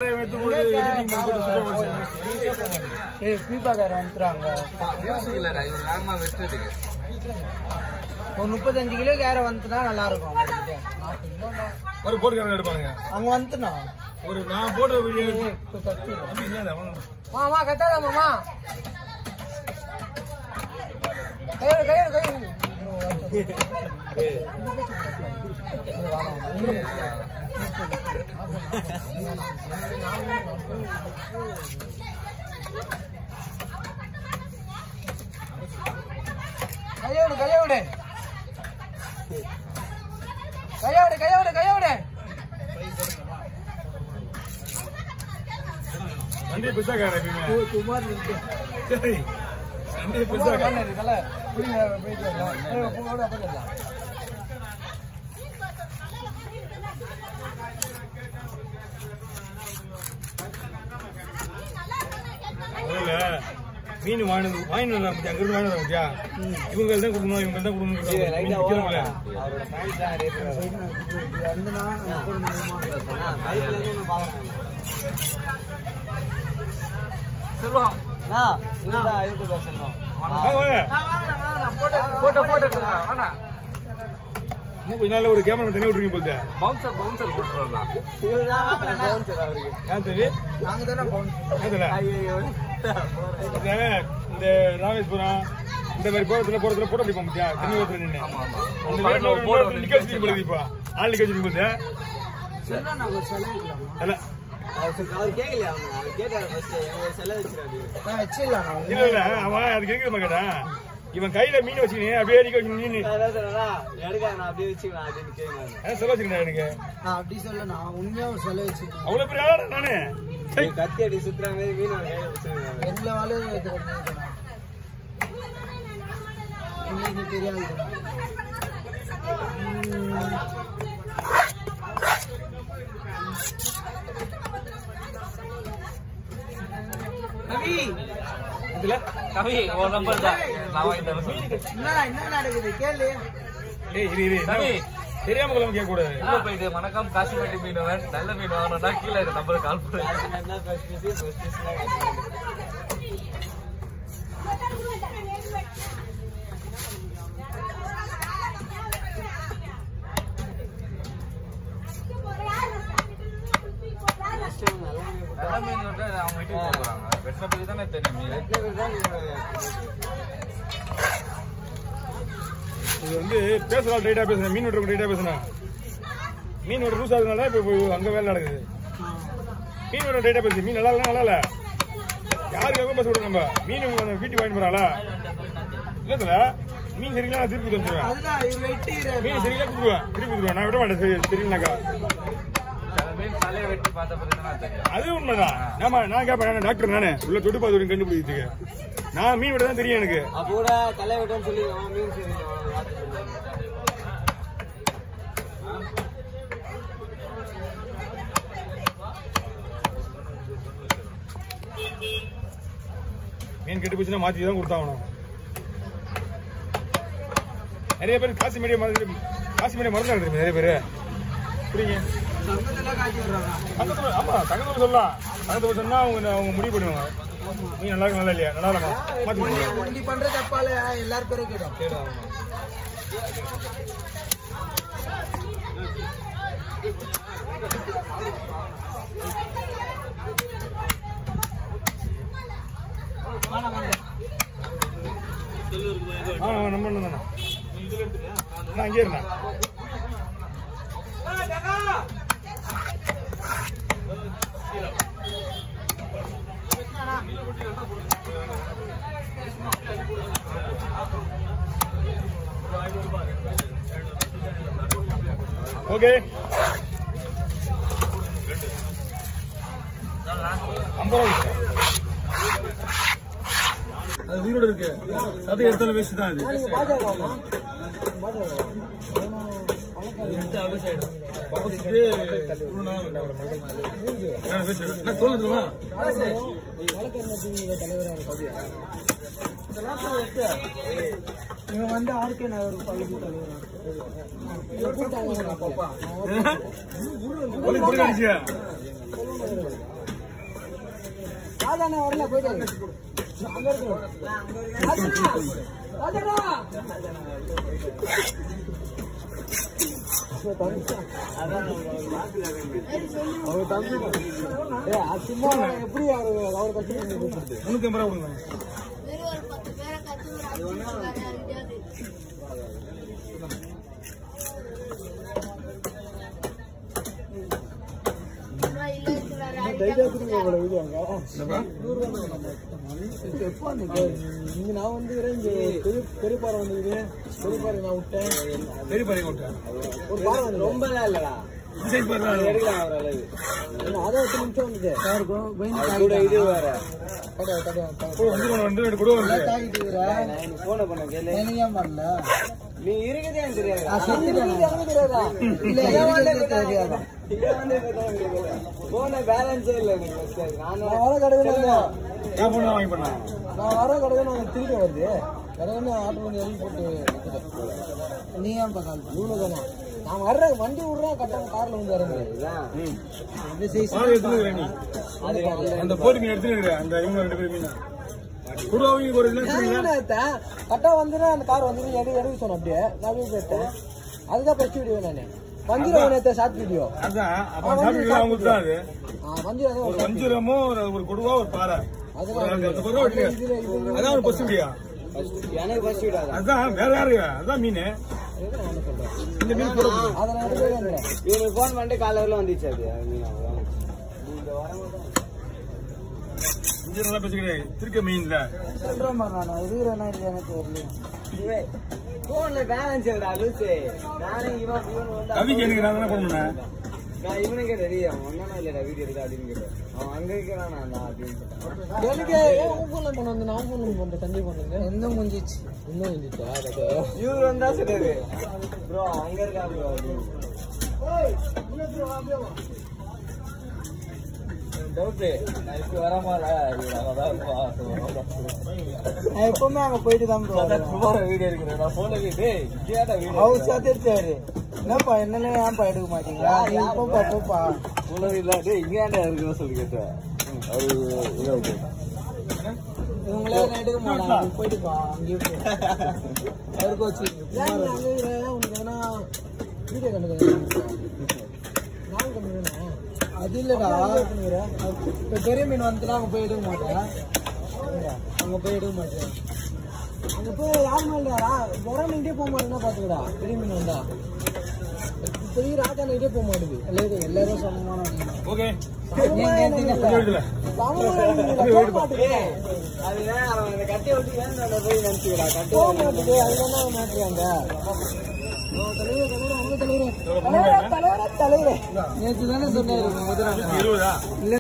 ஒரு 35 கிலோ கேரை வந்துனா நல்லா இருக்கும். ஒரு போட்டு எடுப்பாங்க அங்க வந்துனா ஒரு நான் போட்டு மாமா கத்தாத மாமா கையோடு சண்டே பிசா கேட்குறீங்க குமார் சரி சண்டே பிசா கேட்குறீங்கல்ல புரியுங்க போயிட்டு வரலாம் போட அப்பலாம் மீன் வாங்கினது அங்கிருந்து வாங்கினதா இவங்க தான் கொடுக்கணும் இவங்க தான் கொடுக்கணும் கொஞ்ச நாள் ஒரு கேமரா தனியா விட்டுருங்க போகுது பவுன்சர் போட்டுருலாம் இந்த ராமேஸ்வரம் இந்த மாதிரி போறதுல போட முடியுமா முடியா தண்ணி ஓட்டுல நின்று இப்ப ஆள் நிக்க வச்சிருக்கும் போது அவர் கேக்கலையா இல்ல அவன் அது கேட்க மாட்டேன் இவன் கையில மீன் வச்சுக்கினே அப்படியே அடிக்க வச்சு மீன் செலவு வச்சுக்கிட்டேன் எனக்கு அப்படி சொல்ல நான் உண்மையா ஒரு செலவு வச்சுக்கேன் அவ்வளவு பெரிய ஆளா நானு கத்தி அடி சுத்துற மாதிரி மீன் எந்த வேலையும் இன்னைக்கு தெரியாது கவி ஒரு நம்பர் தான் என்ன நடக்குது கேளு தெரியாம கொள்ளாம கேட்க கூடாது உள்ள போயிட்டு வணக்கம் காசிமேட்டு மீனவன் நல்ல மீன் வாங்கணும்னா கீழே இருக்க நம்பருக்கு கால் பண்ணுங்க நல்ல மீன் வந்து அவங்க வீட்டுக்கு போகிறாங்க வெட்டின பத்தி தானே தெரியும் மீன் இது வந்து பேசலாம் ரைட்டா பேசுறேன் மீன் வெட்டுற ரைட்டா பேசுறேன் மீன் வெட்ட லூஸ் ஆகுதுனால இப்ப அங்க வேலை நடக்குது மீன் வெட்ட ரைட்டா பேசு மீன் நல்லா இல்ல நல்லா இல்ல யாருக்காக பேச விட நம்ம மீன் வீட்டுக்கு வாங்கிட்டு போறாளா இல்ல மீன் சரிங்களா நான் திருப்பி வந்துடுவேன் மீன் சரிங்களா கொடுத்துருவேன் திருப்பி கொடுத்துருவேன் நான் விட மாட்டேன் சரிங்களாக்கா அது உண்மைதான் ஆமா நான் கேட்பேன் டாக்டர் நானே உள்ள தொட்டு பார்த்து கண்டுபிடிக்கிறதுக்கு நான் மீன் விட தான் தெரியும் எனக்கு அப்போட தலை விட்டோன்னு சொல்லி மீன் மீன் கெட்டு போச்சுன்னா மாத்தி தான் கொடுத்தாகணும் நிறைய பேர் காசி மீடியா மறந்து நிறைய பேரு புரியுங்க ஆமா தங்கத்தூர் சொல்லலாம் தங்கத்தூர் சொன்னா அவங்க முடிவு பண்ணுவாங்க நீ நல்லா இருக்கு நல்லா இல்லையா நல்லா மாத்தி பண்ற தப்பால எல்லாரும் பேரும் கேடும் நம்ம தானே நான் அங்கே இருந்தேன் ஓகே 50 அது உயிரோட இருக்கு அது எடுத்தாலும் வேஸ்ட் தான் இவன் வந்து ஆர்கே நகர் பள்ளி தலைவர் ராஜாண்ணா வரல போயிட்டு அங்க இருக்கணும் அவர் தம்பி சும்மா எப்படி அவர் கட்சி 350 ரூபா கொடுங்க. இங்க நான் வந்து பெரியப்பாறை வந்து பெரியப்பாறை நான் விட்டேன் பெரியப்பாறை விட்டேன் ஒரு பாறை வந்து ரொம்ப இல்லடா எடுக்கலாம் ஒரு அளவு அதை 8 நிமிஷம் வந்துச்சு இது வேற போன பண்ண கேளு ஏன் பண்ணல நீ இருக்குதே எனக்கு தெரியாதா போன பேலன்ஸே இல்ல நான் வர கடையில நான் வர கடையில நான் திருப்பி வருது கடையில ஆட்டோ பண்ணி எழுதி போட்டு நீ ஏன் கால் இவ்வளவுதானா நான் வர்ற வண்டி விடுறேன் கட்டாம கார்ல வந்து வரேன் அந்த போட்டி மீன் எடுத்துட்டு அந்த இவங்க 2 பேரும் மீன் கட்டா வந்துடும் அந்த கார் வந்து எடுக்க சொன்னேன் அப்படியே நான் போயிட்டேன் அதுதான் ஃபர்ஸ்ட் வீடியோ நானு வஞ்சிரம் ஷார்ட் வீடியோ வஞ்சிரமோ ஒரு கொடுவா ஒரு பாறை அதான் ஒரு ஃபர்ஸ்ட் வீடியோ எனக்கு ஃபர்ஸ்ட் வீடியோ அதான் வேற யாரு அதான் மீன் இந்த மீன் இவனுக்கு போன் பண்ணிட்டு காலையில வந்துச்சு அது திருக்க மீன்ல போன்ல பேலன்ஸ் இல்லடா லூசு நானே கவிக்கு எனக்கு நான் தானே பண்ணேன் நான் இவனுக்கே தெரியும் ஒன்னும் இல்லடா வீடியோ எடுக்க அப்படின்னு கேட்டேன் அவன் அங்க இருக்கிறான் நான் அப்படின்னு எனக்கு போன்ல பண்ண வந்து நான் போன்ல பண்றேன் தண்ணி பண்ணுங்க எந்த முடிஞ்சிச்சு இன்னும் முடிஞ்சிச்சா இவரு வந்தா சொல்றாரு ப்ரோ அங்க இருக்கா ப்ரோ எப்பவுமே அங்க போயிட்டு தான் வீடியோ எடுக்கிறேன் என்னப்பா என்னென்ன ஏன்ப்பா எடுக்க மாட்டீங்களா போப்பா இல்லாது இங்க இருக்கிற சொல்லி கேட்டேன் இவங்களே எடுக்க மாட்டாங்க போயிட்டுப்பா அங்கேயும் அவருக்கு வச்சு உனக்கு எதனா வீடியோ கண்டுக்க நான் கண்டுக்கிறேன் அது இல்லடா இப்ப பெரிய மீன் வந்துட்டுனா அங்க போய் எடுக்க மாட்டேன் அங்க போய் எடுக்க மாட்டேன் அங்க போய் யார் மேலடா வர மீன்டே போக மாட்டேன்னா பாத்துக்கடா பெரிய மீன் வந்தா பெரிய ராஜா நைட்டே போக மாட்டேங்குது எல்லாரும் சமமான கட்டியை விட்டு ஏன் போய் நினைச்சுக்கிறா கட்ட மாட்டேங்குது அதுதான் மாட்டுறாங்க தலைவரே நேற்று தானே சொன்னாரு